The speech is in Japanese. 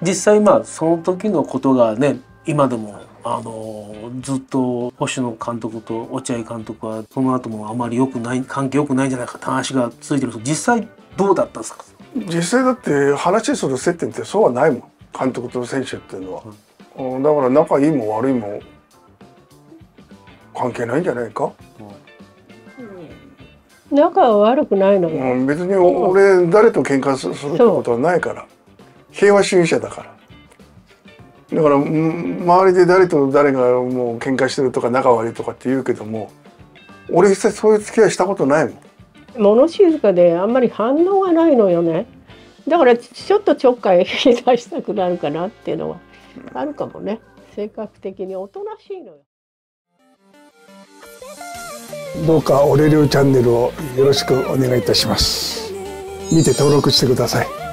実際まあその時のことがね今でもずっと星野監督と落合監督はその後もあまり関係良くないんじゃないかって話がついてるんですけど、実際どうだったんですか？ 実際だって話する接点ってそうはないもん、監督と選手っていうのは。だから仲いいも悪いも関係ないんじゃないか。 仲は悪くないのよ。 別に俺誰と喧嘩するってことはないから、平和主義者だから。だから周りで誰と誰がもう喧嘩してるとか仲悪いとかって言うけども、俺一切そういう付き合いしたことないもん。 物静かであんまり反応がないのよね。だからちょっとちょっかい出したくなるかなっていうのはあるかもね。性格的におとなしいのよ。 どうかオレリオチャンネルをよろしくお願いいたします。見て登録してください。